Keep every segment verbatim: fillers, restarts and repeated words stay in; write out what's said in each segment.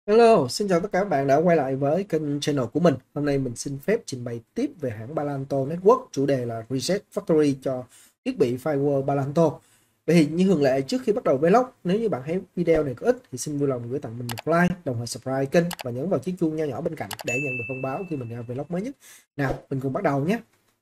Hello, xin chào tất cả các bạn đã quay lại với kênh channel của mình. Hôm nay mình xin phép trình bày tiếp về hãng Balanto Network, chủ đề là Reset Factory cho thiết bị Firewall Balanto. Vậy thì như thường lệ, trước khi bắt đầu vlog, nếu như bạn thấy video này có ích thì xin vui lòng gửi tặng mình một like, đồng thời subscribe kênh và nhấn vào chiếc chuông nho nhỏ bên cạnh để nhận được thông báo khi mình ra vlog mới nhất. Nào, mình cùng bắt đầu nhé.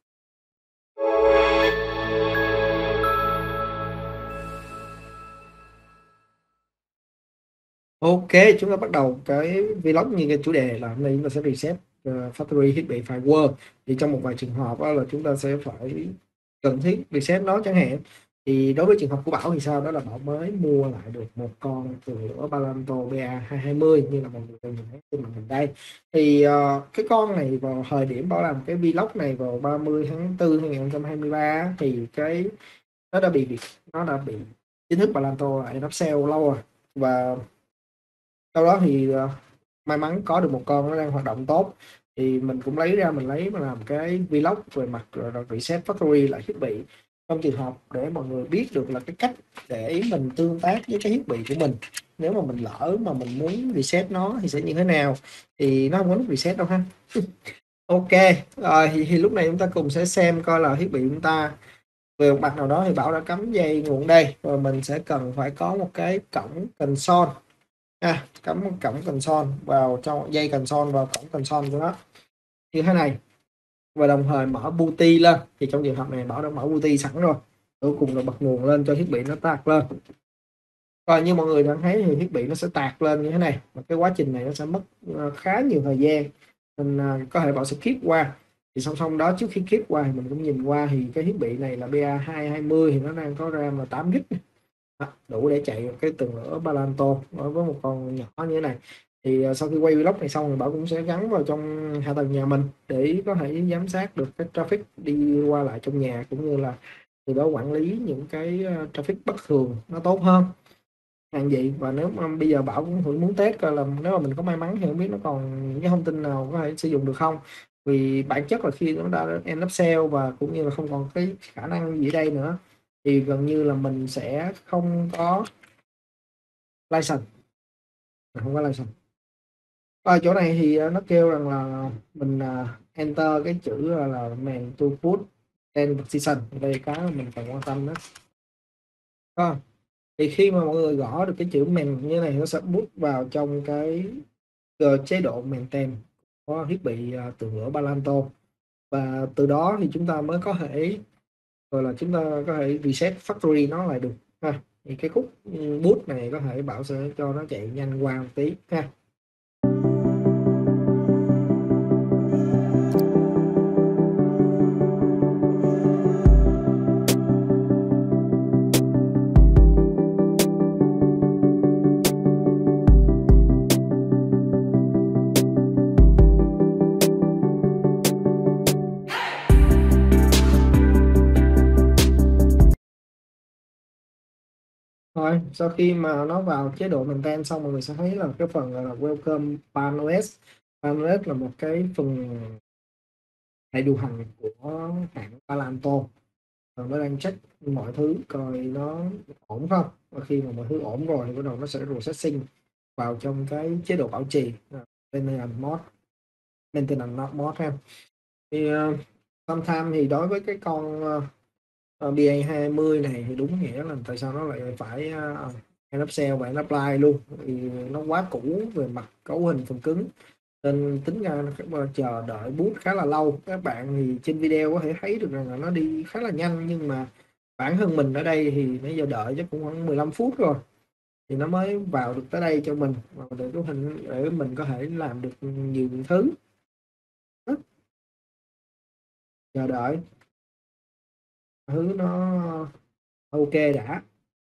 Ok, chúng ta bắt đầu cái vlog như cái chủ đề là hôm nay chúng ta sẽ reset uh, factory thiết bị firewall. Thì trong một vài trường hợp đó là chúng ta sẽ phải cần thiết reset nó chẳng hạn. Thì đối với trường hợp của Bảo thì sao? Đó là Bảo mới mua lại được một con tường lửa Balanto B A hai hai mươi như là mọi người nhìn thấy trên màn hình đây. Thì uh, cái con này vào thời điểm Bảo làm cái vlog này vào ba mươi tháng tư hai không hai ba thì cái nó đã bị nó đã bị chính thức Balanto lại nắp sale lâu rồi. Và sau đó thì uh, may mắn có được một con nó đang hoạt động tốt, thì mình cũng lấy ra mình lấy mà làm cái vlog về mặt uh, reset factory lại thiết bị, trong trường hợp để mọi người biết được là cái cách để mình tương tác với cái thiết bị của mình. Nếu mà mình lỡ mà mình muốn reset nó thì sẽ như thế nào, thì nó không có nút reset đâu ha. Ok, rồi thì, thì lúc này chúng ta cùng sẽ xem coi là thiết bị chúng ta về một mặt nào đó thì Bảo đã cắm dây nguồn đây, và mình sẽ cần phải có một cái cổng console. À, cắm cổng console vào trong dây console vào cổng console của nó như thế này, và đồng thời mở booty lên. Thì trong trường hợp này Bảo đã mở booty sẵn rồi, cuối cùng là bật nguồn lên cho thiết bị nó tạt lên. Rồi như mọi người đang thấy thì thiết bị nó sẽ tạt lên như thế này, và cái quá trình này nó sẽ mất uh, khá nhiều thời gian, nên uh, có thể Bảo sẽ skip qua. Thì song song đó, trước khi skip qua thì mình cũng nhìn qua thì cái thiết bị này là B A hai hai mươi, thì nó đang có RAM là tám gi-ga-bai, đủ để chạy cái tường lửa Balanto với một con nhỏ như thế này. Thì uh, sau khi quay vlog này xong thì Bảo cũng sẽ gắn vào trong hạ tầng nhà mình để có thể giám sát được cái traffic đi qua lại trong nhà, cũng như là từ đó quản lý những cái uh, traffic bất thường nó tốt hơn hàng vậy. Và nếu mà bây giờ Bảo cũng thử muốn test coi là nếu mà mình có may mắn thì không biết nó còn những cái thông tin nào có thể sử dụng được không. Vì bản chất là khi nó đã end up sale và cũng như là không còn cái khả năng gì ở đây nữa, thì gần như là mình sẽ không có license, mình không có license. Ở chỗ này thì ờ, nó kêu rằng là mình ờ, enter cái chữ là, là man to put and position, đây cái mà mình cần quan tâm đó. Có. Thì khi mà mọi người gõ được cái chữ man như này, nó sẽ bút vào trong cái ờ, chế độ maintain có thiết bị uh, tường lửa Balanto, và từ đó thì chúng ta mới có thể gọi là chúng ta có thể reset factory nó lại được ha. Thì cái khúc ừ, boot này có thể Bảo sẽ cho nó chạy nhanh qua một tí ha. Rồi, sau khi mà nó vào chế độ maintain xong, mọi người sẽ thấy là cái phần gọi là Welcome Pan o ét. Pan o ét là một cái phần hệ điều hành của hãng Palanto, và nó đang check mọi thứ coi nó ổn không. Và khi mà mọi thứ ổn rồi thì bắt đầu nó sẽ processing vào trong cái chế độ bảo trì maintenance mode, maintenance mode ha. Thì uh, sometime thì đối với cái con uh, B A hai mươi này thì đúng nghĩa là tại sao nó lại phải uh, end up sale và end up live luôn, vì nó quá cũ về mặt cấu hình phần cứng, nên tính ra nó chờ đợi boot khá là lâu. Các bạn thì trên video có thể thấy được rằng là nó đi khá là nhanh, nhưng mà bản thân mình ở đây thì nãy giờ đợi chắc cũng khoảng mười lăm phút rồi thì nó mới vào được tới đây cho mình, và để cấu hình để mình có thể làm được nhiều thứ. Chờ đợi thứ nó ok đã,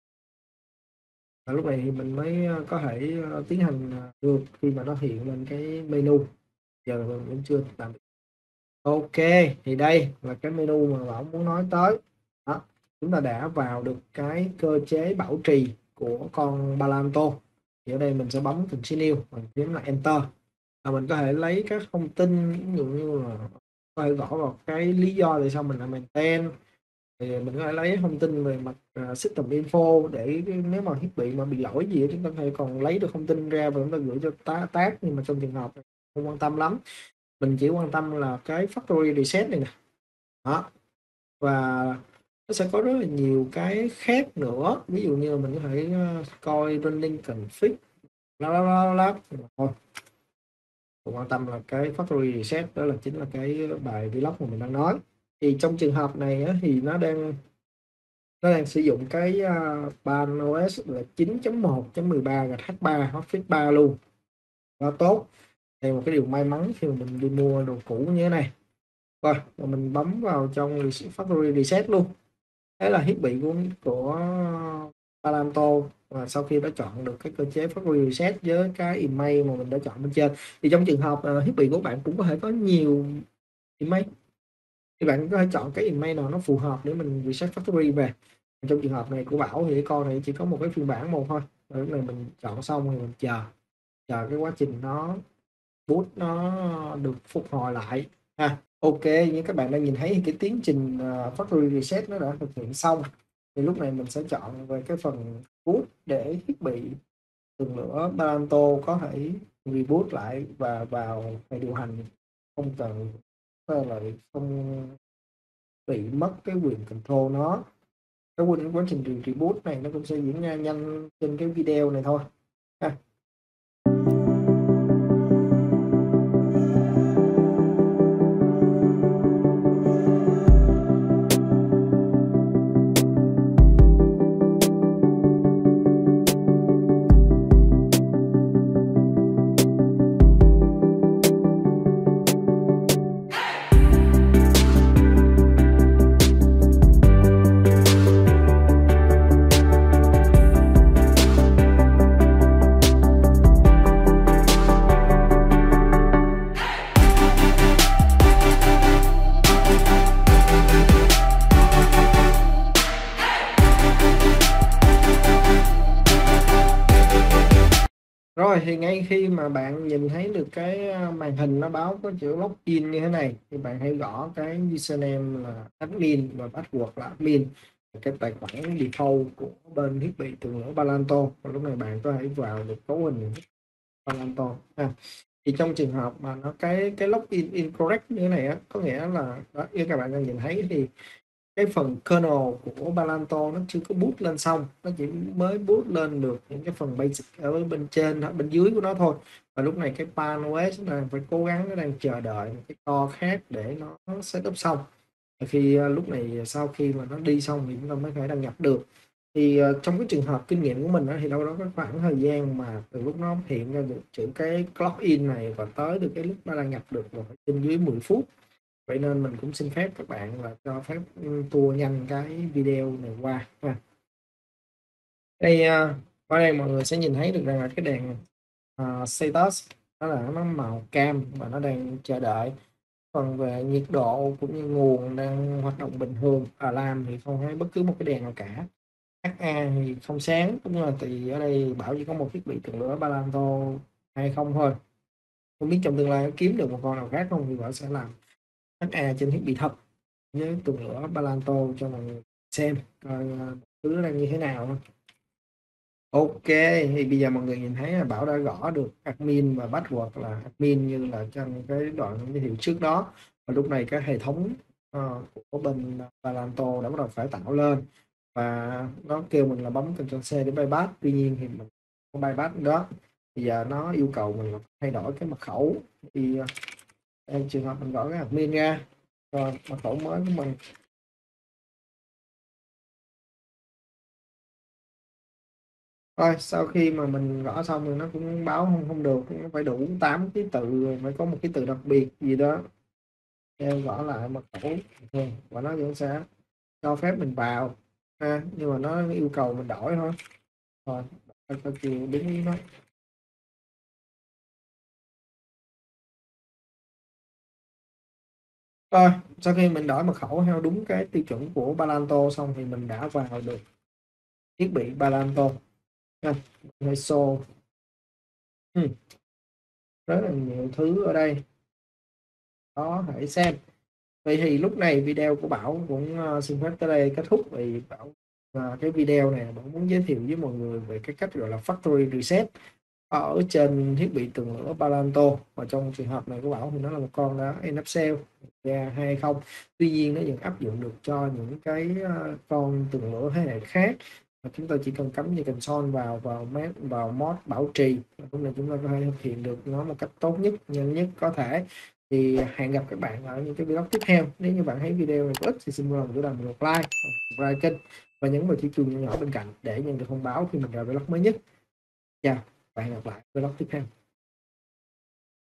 và lúc này thì mình mới có thể tiến hành được khi mà nó hiện lên cái menu. Giờ mình vẫn chưa làm được. Ok, thì đây là cái menu mà Bảo muốn nói tới đó. Chúng ta đã vào được cái cơ chế bảo trì của con Balanto, thì ở đây mình sẽ bấm continue và nhấn là enter, và mình có thể lấy các thông tin, ví dụ như là có thể gõ vào cái lý do tại sao mình làm maintain, thì mình có thể lấy thông tin về mặt uh, system info để nếu mà thiết bị mà bị lỗi gì chúng ta có thể còn lấy được thông tin ra và chúng ta gửi cho tá, tác nhưng mà trong trường hợp này không quan tâm lắm, mình chỉ quan tâm là cái factory reset này nè đó. Và nó sẽ có rất là nhiều cái khác nữa, ví dụ như là mình có thể uh, coi running config lá lá lá lá thôi, mình quan tâm là cái factory reset, đó là chính là cái bài vlog mà mình đang nói. Thì trong trường hợp này á, thì nó đang nó đang sử dụng cái uh, ban ô ét là chín chấm một chấm mười ba gạch H ba Office ba luôn, đó tốt. Đây một cái điều may mắn khi mà mình đi mua đồ cũ như thế này. Rồi và mình bấm vào trong factory reset luôn, thế là thiết bị của của Palanto. Và sau khi đã chọn được cái cơ chế factory reset với cái email mà mình đã chọn bên trên, thì trong trường hợp uh, thiết bị của bạn cũng có thể có nhiều email, thì bạn có thể chọn cái email nào nó phù hợp để mình reset factory về. Trong trường hợp này của Bảo thì cái con này chỉ có một cái phiên bản một thôi, lúc này mình chọn xong thì mình chờ chờ cái quá trình nó boot nó được phục hồi lại ha. Ok, như các bạn đang nhìn thấy cái tiến trình uh, factory reset nó đã thực hiện xong, thì lúc này mình sẽ chọn về cái phần boot để thiết bị tường lửa Palanto có thể reboot lại và vào ngày điều hành, không cần lại không bị mất cái quyền control nó. Cái quá quá trình reboot này nó cũng sẽ diễn ra nhanh trên cái video này thôi ha. Rồi thì ngay khi mà bạn nhìn thấy được cái màn hình nó báo có chữ login như thế này, thì bạn hãy gõ cái username là admin và password là admin, cái tài khoản default của bên thiết bị tường lửa Palanto, và lúc này bạn có thể vào được cấu hình Palanto ha. Thì trong trường hợp mà nó cái cái login incorrect như thế này á, có nghĩa là đó, như các bạn đang nhìn thấy thì cái phần kernel của Palanto nó chưa có boot lên xong, nó chỉ mới boot lên được những cái phần basic ở bên trên bên dưới của nó thôi. Và lúc này cái pan ô ét đang phải cố gắng, nó đang chờ đợi một cái core khác để nó setup xong. Và khi uh, lúc này sau khi mà nó đi xong thì chúng ta mới thể đăng nhập được. Thì uh, trong cái trường hợp kinh nghiệm của mình đó, thì đâu đó có khoảng thời gian mà từ lúc nó hiện ra được chữ cái clock in này và tới được cái lúc nó đăng nhập được là phải trên dưới mười phút. Vậy nên mình cũng xin phép các bạn là cho phép tua nhanh cái video này qua ha. Đây uh, ở đây mọi người sẽ nhìn thấy được rằng là cái đèn uh, status đó là nó màu cam và nó đang chờ đợi. Còn về nhiệt độ cũng như nguồn đang hoạt động bình thường, alarm thì không thấy bất cứ một cái đèn nào cả. hát a thì không sáng, cũng là thì ở đây Bảo chỉ có một thiết bị tường lửa Palanto hay không thôi. Không biết trong tương lai kiếm được một con nào khác không thì Bảo sẽ làm hát a trên thiết bị thật với tường lửa Palanto cho mọi người xem coi uh, thứ đang như thế nào. Ok, thì bây giờ mọi người nhìn thấy là Bảo đã gõ được admin và password là admin như là trong cái đoạn giới thiệu trước đó. Và lúc này cái hệ thống uh, của bên Palanto đã bắt đầu phải tạo lên, và nó kêu mình là bấm Ctrl C để bypass, tuy nhiên thì mình không bypass đó. Bây giờ nó yêu cầu mình là thay đổi cái mật khẩu, thì uh, em trường hợp mình gõ cái admin ra, rồi mật khẩu mới của mình. Rồi sau khi mà mình gõ xong thì nó cũng báo không không được, nó phải đủ tám ký tự, phải có một ký tự đặc biệt gì đó. Em gõ lại mật khẩu và nó vẫn sẽ cho phép mình vào ha, nhưng mà nó yêu cầu mình đổi thôi. Rồi ta chịu đúng ý nó. Rồi sau khi mình đổi mật khẩu theo đúng cái tiêu chuẩn của Palanto xong thì mình đã vào được thiết bị Palanto ha. So ừ. rất là nhiều thứ ở đây có thể xem. Vậy thì lúc này video của Bảo cũng uh, xin phép tới đây kết thúc. Vì Bảo uh, cái video này Bảo muốn giới thiệu với mọi người về cái cách gọi là factory reset ở trên thiết bị tường lửa Palanto, và trong trường hợp này của Bảo thì nó là một con đó en ép Cell hai không. Tuy nhiên nó vẫn áp dụng được cho những cái uh, con tường lửa thế hệ khác, và chúng ta chỉ cần cắm dây console vào vào mát vào mod bảo trì, lúc này chúng ta có thể thực hiện được nó một cách tốt nhất, nhanh nhất có thể. Thì hẹn gặp các bạn ở những cái video tiếp theo. Nếu như bạn thấy video này có ích thì xin vui lòng cho mình một like, subscribe kênh và nhấn vào chiếc chuông nhỏ nhỏ bên cạnh để nhận được thông báo khi mình ra vlog mới nhất. Chào và hẹn gặp lại vlog tiếp theo.